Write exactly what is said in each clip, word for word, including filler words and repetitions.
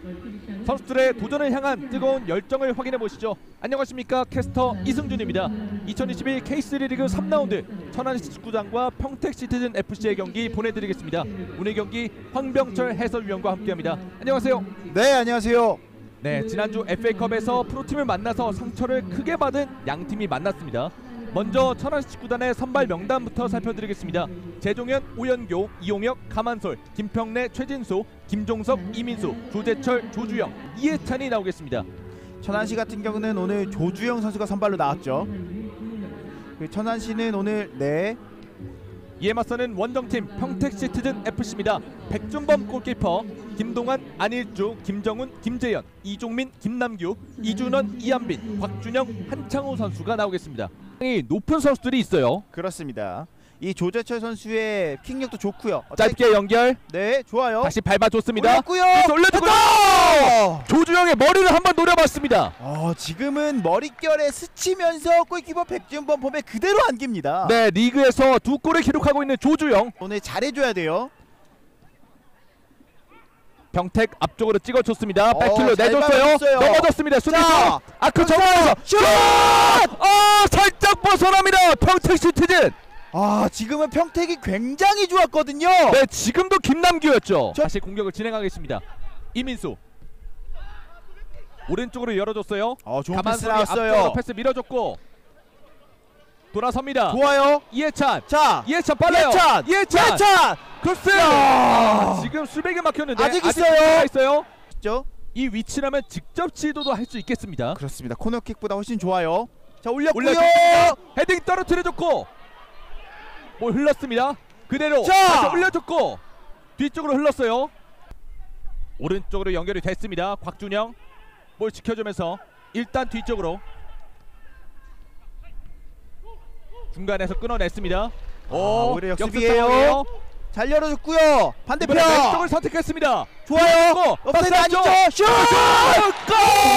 선수들의 도전을 향한 뜨거운 열정을 확인해 보시죠. 안녕하십니까, 캐스터 이승준입니다. 이천이십일 케이쓰리 리그 삼 라운드 천안시 축구단과 평택시티즌 에프씨의 경기 보내드리겠습니다. 오늘 경기 황병철 해설위원과 함께합니다. 안녕하세요. 네, 안녕하세요. 네, 지난주 에프에이컵에서 프로팀을 만나서 상처를 크게 받은 양팀이 만났습니다. 먼저 천안시 축구단의 선발 명단부터 살펴드리겠습니다. 재종현, 오연교, 이용혁, 가만솔, 김평래, 최진수, 김종석, 이민수, 조재철, 조주영, 이해찬이 나오겠습니다. 천안시 같은 경우는 오늘 조주영 선수가 선발로 나왔죠. 천안시는 오늘 네 이에 맞서는 원정팀 평택시티즌 에프씨입니다. 백준범 골키퍼, 김동환, 안일주, 김정훈, 김재현, 이종민, 김남규, 이준원, 이한빈, 곽준영, 한창호 선수가 나오겠습니다. 상당히 높은 선수들이 있어요. 그렇습니다. 이 조재철 선수의 킥력도 좋고요. 짧게 연결. 네, 좋아요. 다시 밟아줬습니다. 올렸고요. 올려주고 조주영의 머리를 한번 노려봤습니다. 어, 지금은 머릿결에 스치면서 골키퍼 백준범 폼에 그대로 안깁니다. 네, 리그에서 두 골을 기록하고 있는 조주영. 오늘 잘해줘야 돼요. 병택 앞쪽으로 찍어줬습니다. 어, 백킬로 잘 내줬어요. 막았어요. 넘어졌습니다. 수비수 자, 아크 정면에서 슛! 아, 살짝 벗어납니다. 평택시티즌. 아, 지금은 평택이 굉장히 좋았거든요. 네, 지금도 김남규였죠. 저... 다시 공격을 진행하겠습니다. 이민수 오른쪽으로 열어줬어요. 어, 좋은 패스 가만솔이 나왔어요. 앞쪽으로 패스 밀어줬고 돌아섭니다. 좋아요. 이해찬. 자, 이해찬 빨라요. 이해찬. 이해찬. 이해찬. 글쎄. 아, 지금 수백에 막혔는데 아직 아직 있어요. 있어요. 있죠? 이 위치라면 직접 시도도 할 수 있겠습니다. 그렇습니다. 코너킥보다 훨씬 좋아요. 자, 올렸고요. 올려줬습니다. 헤딩 떨어뜨려줬고 볼 흘렀습니다. 그대로 자! 다시 올려줬고 뒤쪽으로 흘렀어요. 오른쪽으로 연결이 됐습니다. 곽준영 볼 지켜주면서 일단 뒤쪽으로 중간에서 끊어냈습니다. 아, 오, 오히려 역습 역습이에요. 상황이에요. 잘 열어줬고요. 반대편. 이번에 왼쪽을 선택했습니다. 좋아요. 업사이드 아니죠? 슛! 골!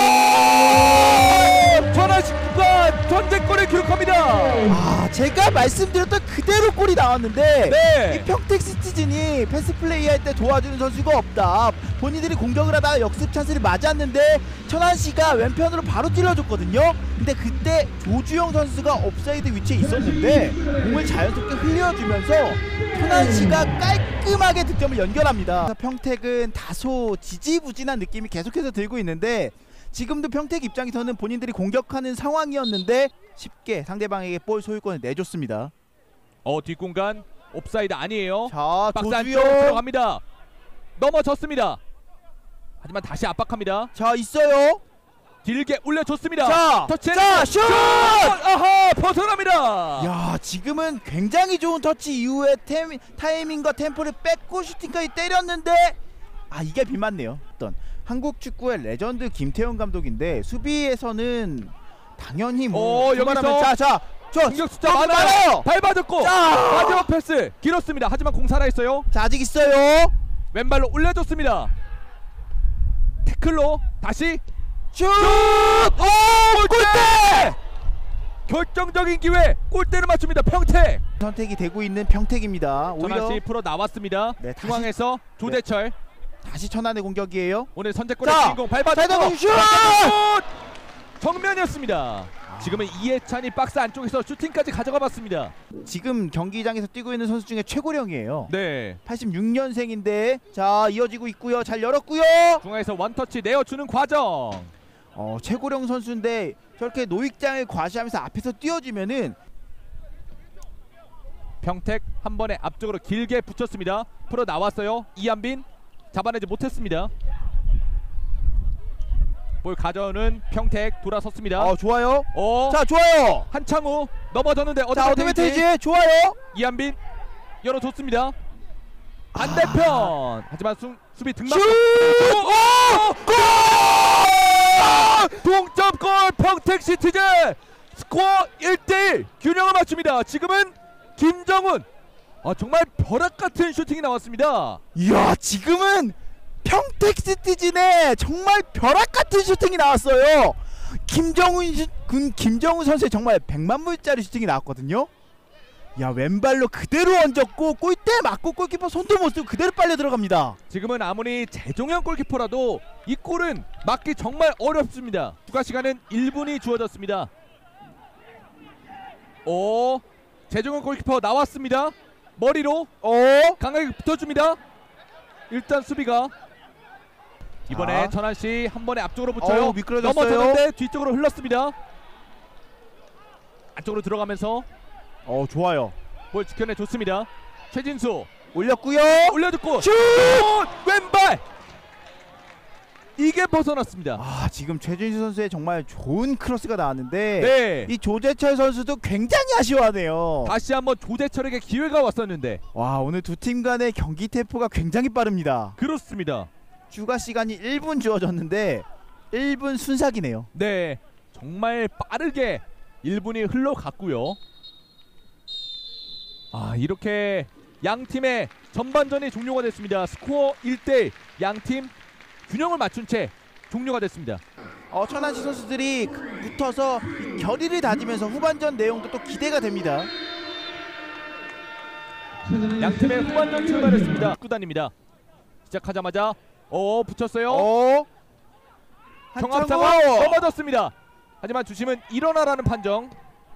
천안시구가 선제골을 기록합니다. 아, 제가 말씀드렸던 그대로 골이 나왔는데 네. 이 평택 시티즌이 패스 플레이 할 때 도와주는 선수가 없다. 본인들이 공격을 하다가 역습 찬스를 맞았는데 천안시가 왼편으로 바로 찔러줬거든요. 근데 그때 조주영 선수가 옵사이드 위치에 있었는데 공을 자연스럽게 흘려주면서 천안시가 깔끔하게 득점을 연결합니다. 평택은 다소 지지부진한 느낌이 계속해서 들고 있는데 지금도 평택 입장에서는 본인들이 공격하는 상황이었는데 쉽게 상대방에게 볼 소유권을 내줬습니다. 어, 뒷공간 옵사이드 아니에요. 자, 박스 안쪽 조주영. 들어갑니다. 넘어졌습니다. 하지만 다시 압박합니다. 자, 있어요. 길게 올려줬습니다. 자, 터치. 자, 슛! 아하, 벗어납니다. 야, 지금은 굉장히 좋은 터치 이후에 템, 타이밍과 템포를 뺏고 슈팅까지 때렸는데 아, 이게 빗맞네요. 어떤 한국 축구의 레전드 김태형 감독인데 수비에서는 당연히 뭐 오, 여기서 자, 자, 저 공격 숫자 많아요. 많아요. 밟아줬고 자, 마지막 패스 길었습니다. 하지만 공 살아있어요. 자, 아직 있어요. 왼발로 올려줬습니다. 태클로 다시 슛! 오, 골대! 결정적인 기회 골대를 맞춥니다. 평택 선택이 되고 있는 평택입니다. 오히려 천안시 풀어 나왔습니다. 네, 다시- 중앙에서 조재철 다시 천안의 공격이에요. 오늘 선제골의 자, 주인공 밟아줬고 슛! 정면이었습니다. 지금은 이해찬이 박스 안쪽에서 슈팅까지 가져가 봤습니다. 지금 경기장에서 뛰고 있는 선수 중에 최고령이에요. 네, 팔십육 년생인데 자, 이어지고 있고요. 잘 열었고요. 중앙에서 원터치 내어주는 과정. 어, 최고령 선수인데 저렇게 노익장을 과시하면서 앞에서 뛰어주면은 평택 한 번에 앞쪽으로 길게 붙였습니다. 풀어 나왔어요. 이한빈 잡아내지 못했습니다. 볼 가져오는 평택 돌아섰습니다. 어, 좋아요. 어, 자, 좋아요. 한창우 넘어졌는데 자, 어드밴테이지 좋아요. 이한빈 열어줬습니다. 반대편. 하지만 수, 수비 등막. 슛! 오! 골! 동점골 평택시티즌. 스코어 일 대 일 균형을 맞춥니다. 지금은 김정훈. 아, 정말 벼락같은 슈팅이 나왔습니다. 이야, 지금은 평택 시티즌에 정말 벼락같은 슈팅이 나왔어요. 김정훈 군 김정훈 선수의 정말 백만 불짜리 슈팅이 나왔거든요. 야, 왼발로 그대로 얹었고 골대 맞고 골키퍼 손도 못 쓰고 그대로 빨려 들어갑니다. 지금은 아무리 재종현 골키퍼라도 이 골은 막기 정말 어렵습니다. 추가 시간은 일 분이 주어졌습니다. 오, 재종현 골키퍼 나왔습니다. 머리로 어? 강하게 붙어줍니다. 일단 수비가 이번에 자. 천안시 한 번에 앞쪽으로 붙여요. 어우, 미끄러졌어요. 넘어졌는데 뒤쪽으로 흘렀습니다. 안쪽으로 들어가면서 어, 좋아요. 볼 지켜내 줬습니다. 최진수 올렸고요. 올려줬고 슛! 왼발 이게 벗어났습니다. 아, 지금 최준수 선수의 정말 좋은 크로스가 나왔는데 네, 이 조재철 선수도 굉장히 아쉬워하네요. 다시 한번 조재철에게 기회가 왔었는데 와, 오늘 두 팀 간의 경기 템포가 굉장히 빠릅니다. 그렇습니다. 추가 시간이 일 분 주어졌는데 일 분 순삭이네요. 네, 정말 빠르게 일 분이 흘러갔고요. 아, 이렇게 양 팀의 전반전이 종료가 됐습니다. 스코어 일 대 일, 양 팀 균형을 맞춘 채 종료가 됐습니다. 어, 천안시 선수들이 붙어서 이 결의를 다지면서 후반전 내용도 또 기대가 됩니다. 양 팀의 후반전 출발했습니다. 구단입니다. 시작하자마자 어 붙였어요. 어? 경합 한창호! 상황 넘어졌습니다. 하지만 주심은 일어나라는 판정.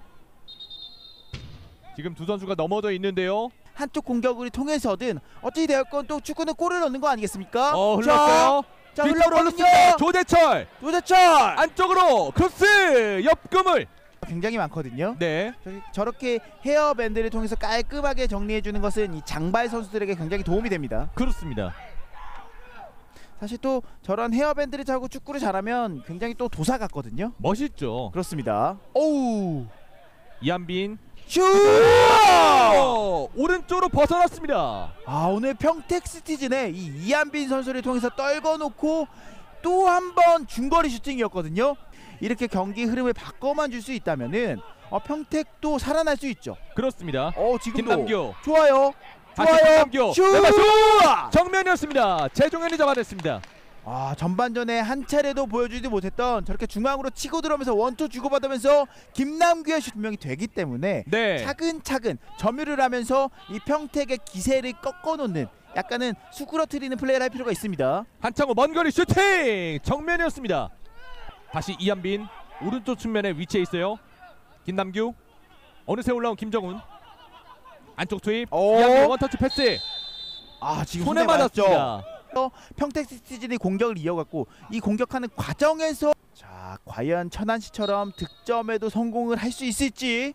지금 두 선수가 넘어져 있는데요. 한쪽 공격을 통해서든 어찌 되었건 또 축구는 골을 넣는 거 아니겠습니까? 어 흘렀어요. 자, 뒤쪽으로 흘렀거든요. 흘렀습니다. 조재철 조재철! 안쪽으로 크로스 옆금을. 굉장히 많거든요. 네, 저- 저렇게 헤어밴드를 통해서 깔끔하게 정리해주는 것은 이 장발 선수들에게 굉장히 도움이 됩니다. 그렇습니다. 사실 또 저런 헤어밴드를 차고 축구를 잘하면 굉장히 또 도사 같거든요. 멋있죠. 그렇습니다. 오우! 이한빈 슛! 어, 오른쪽으로 벗어났습니다. 아, 오늘 평택 시티즌의 이 이한빈 선수를 통해서 떨궈놓고 또 한 번 중거리 슈팅이었거든요. 이렇게 경기 흐름을 바꿔만 줄 수 있다면은 어, 평택도 살아날 수 있죠. 그렇습니다. 어, 지금도 김남규 좋아요. 다시 좋아요. 김남규 슛! 왼발 슛! 정면이었습니다. 재종현이 잡아냈습니다. 아, 전반전에 한 차례도 보여주지 못했던 저렇게 중앙으로 치고 들어오면서 원투 주고받으면서 김남규의 슛 분명히 되기 때문에 네, 차근차근 점유를 하면서 이 평택의 기세를 꺾어놓는 약간은 수그러뜨리는 플레이를 할 필요가 있습니다. 한창호 먼거리 슈팅 정면이었습니다. 다시 이한빈 오른쪽 측면에 위치해 있어요. 김남규 어느새 올라온 김정훈 안쪽 투입. 오. 이한빈 원터치 패스 아, 지금 손에 손에 맞았죠. 맞았습니다. 평택 시티즌이 공격을 이어갔고 이 공격하는 과정에서 자, 과연 천안시처럼 득점에도 성공을 할 수 있을지.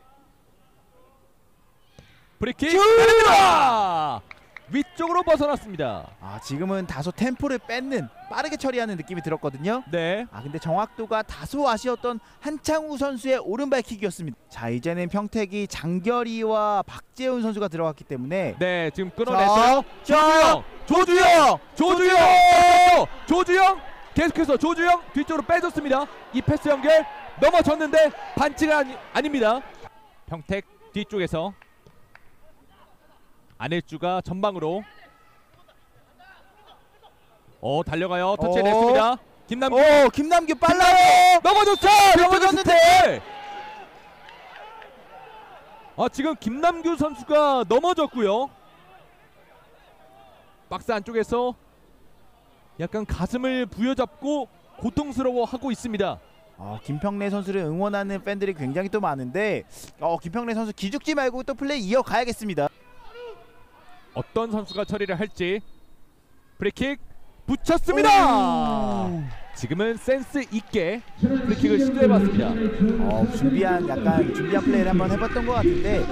브리킥 슛! 때립니다. 위쪽으로 벗어났습니다. 아, 지금은 다소 템포를 뺏는 빠르게 처리하는 느낌이 들었거든요. 네, 아, 근데 정확도가 다소 아쉬웠던 한창우 선수의 오른발 킥이었습니다. 자, 이제는 평택이 장결이와 박재훈 선수가 들어갔기 때문에 네 지금 끊어냈어요. 자, 조주영, 조주영, 조주영 계속해서 조주영 뒤쪽으로 빼줬습니다. 이 패스 연결 넘어졌는데 반칙은 아니, 아닙니다. 평택 뒤쪽에서 안일주가 전방으로 어 달려가요. 터치해냈습니다. 김남규 오, 김남규 빨라요. 넘어졌죠. 넘어졌는데. 아, 지금 김남규 선수가 넘어졌고요. 박스 안쪽에서 약간 가슴을 부여잡고 고통스러워하고 있습니다. 어, 김평래 선수를 응원하는 팬들이 굉장히 또 많은데 어, 김평래 선수 기죽지 말고 또 플레이 이어가야겠습니다. 어떤 선수가 처리를 할지. 프리킥 붙였습니다. 오. 지금은 센스 있게 프리킥을 시도해봤습니다. 어, 준비한 약간 준비한 플레이를 한번 해봤던 것 같은데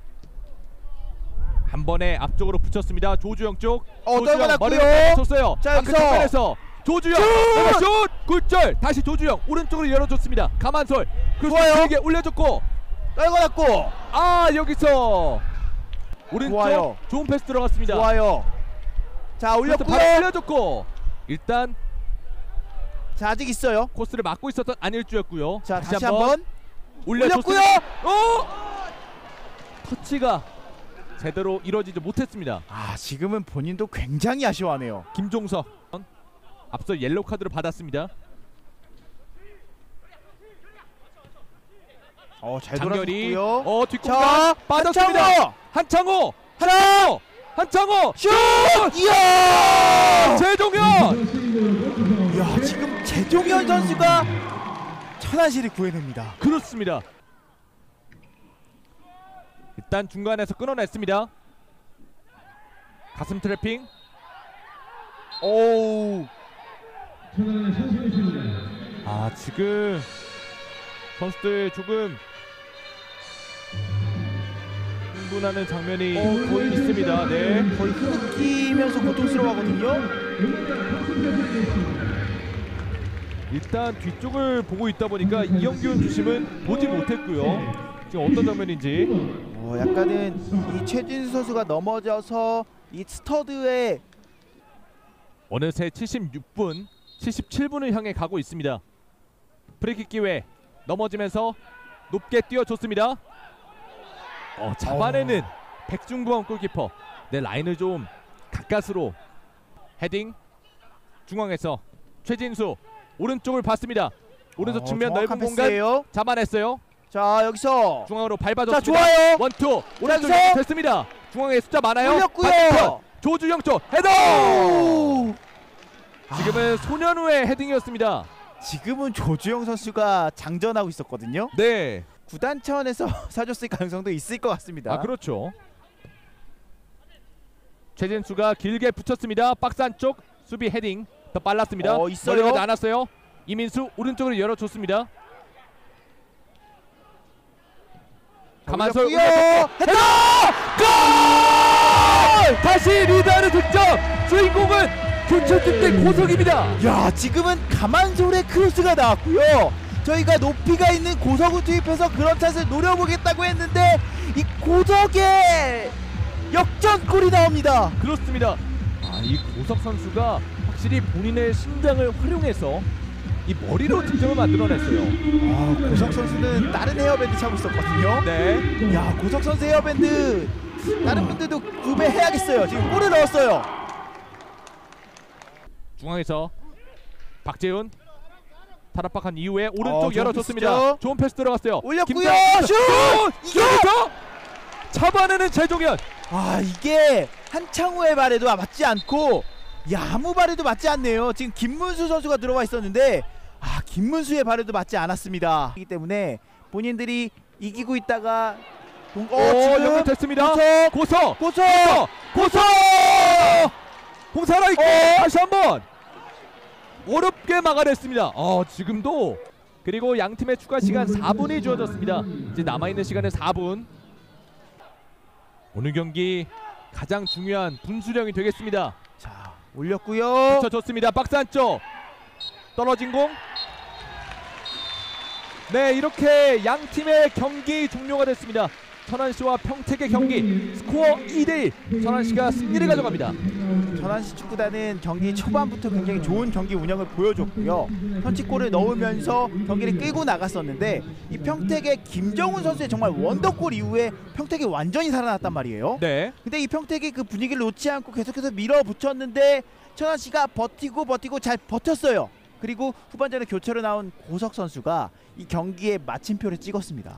한 번에 앞쪽으로 붙였습니다. 조주영 쪽. 어, 조주영 떨궈놨고요. 머리를 쳤어요. 자, 아크 여기서. 측면에서 조주영 슛! 슛! 굴절. 다시 조주영 오른쪽으로 열어줬습니다. 가만솔 좋아요. 크로스 길게 올려줬고 떨궈놨고 아 여기서 오른쪽 좋아요. 좋은 패스 들어갔습니다. 좋아요. 자, 올렸고 올렸고요. 바로 올려줬고 일단 자, 아직 있어요. 코스를 막고 있었던 안일주였고요. 자, 다시 한번 올려줬고요. 올렸고요. 어! 터치가 제대로 이루어지지 못했습니다. 아, 지금은 본인도 굉장히 아쉬워하네요. 김종석 앞서 옐로우 카드를 받았습니다. 어, 잘 장렬이 돌아섰고요. 어 뒷공간 자, 빠졌습니다. 한창호, 한창호, 한창호 슛! 이야! 최종현. 야, 지금 최종현 선수가 천안시를 구해냅니다. 그렇습니다. 일단 중간에서 끊어냈습니다. 가슴 트래핑. 오우. 아 지금 선수들 조금 흥분하는 장면이 어, 거의 있습니다. 네. 거의 흐느끼면서 고통스러워하거든요. 일단 뒤쪽을 보고 있다 보니까 이영균 주심은 보지 못했고요. 지금 어떤 장면인지. 어, 약간은 이 최진수 선수가 넘어져서 이 스터드에 어느새 칠십육 분, 칠십칠 분을 향해 가고 있습니다. 프리킥 기회 넘어지면서 높게 뛰어줬습니다. 어, 잡아내는 어. 백중부원 골키퍼. 내 라인을 좀 가까스로 헤딩. 중앙에서 최진수 오른쪽을 봤습니다. 오른쪽 어, 측면 정확한 넓은 공간 패스예요. 잡아냈어요. 자, 여기서 중앙으로 자, 밟아줬습니다. 좋아요. 원투 오른쪽 여기서 됐습니다. 중앙에 숫자 많아요. 올렸고요. 반대편 조주영 쪽 헤더. 오! 지금은 소년우의 헤딩이었습니다. 지금은 조주영 선수가 장전하고 있었거든요. 네. 구단 차원에서 사줬을 가능성도 있을 것 같습니다. 아 그렇죠. 최진수가 길게 붙였습니다. 박스 안쪽 수비 헤딩 더 빨랐습니다. 어, 있어요. 멀리 가지 않았어요. 이민수 오른쪽으로 열어줬습니다. 가만솔 올렸고요. 헤더! 골! 다시 리드하는 득점. 주인공은 교체팀 대 고석입니다. 야, 지금은 가만솔의 크로스가 나왔고요. 저희가 높이가 있는 고석을 투입해서 그런 찬스를 노려보겠다고 했는데 이 고석의 역전골이 나옵니다. 그렇습니다. 아, 이 고석 선수가 확실히 본인의 심장을 활용해서 이 머리로 득점을 만들어냈어요. 아, 고석 선수는 다른 헤어밴드 차고 있었거든요. 네. 야, 고석 선수 헤어밴드 다른 분들도 구매해야겠어요. 지금 골을 넣었어요. 중앙에서 박재훈 탈압박한 이후에 오른쪽 어, 좋은 열어줬습니다. 패스죠. 좋은 패스 들어갔어요. 올렸고요. 김태현 슛! 슛! 이거부터 잡아내는 최종현. 아, 이게 한창호의 발에도 맞지 않고 야무 발에도 맞지 않네요. 지금 김문수 선수가 들어와 있었는데 아, 김문수의 발에도 맞지 않았습니다. 그렇기 때문에 본인들이 이기고 있다가 동... 오, 어, 지금 연결됐습니다. 고석! 고서 고석! 고서 공 살아있고 어? 다시 한번 어렵게 막아냈습니다. 어, 지금도 그리고 양 팀의 추가 시간 사 분이 주어졌습니다. 이제 남아있는 시간은 사 분. 오늘 경기 가장 중요한 분수령이 되겠습니다. 자, 올렸고요. 붙여줬습니다. 박스 안쪽 떨어진 공. 네, 이렇게 양 팀의 경기 종료가 됐습니다. 천안시와 평택의 경기 스코어 이 대 일. 천안시가 승리를 가져갑니다. 천안시 축구단은 경기 초반부터 굉장히 좋은 경기 운영을 보여줬고요. 선취골을 넣으면서 경기를 끌고 나갔었는데 이 평택의 김정훈 선수의 정말 원더골 이후에 평택이 완전히 살아났단 말이에요. 네. 근데 이 평택이 그 분위기를 놓지 않고 계속해서 밀어붙였는데 천안시가 버티고 버티고 잘 버텼어요. 그리고 후반전에 교체로 나온 고석 선수가 이 경기에 마침표를 찍었습니다.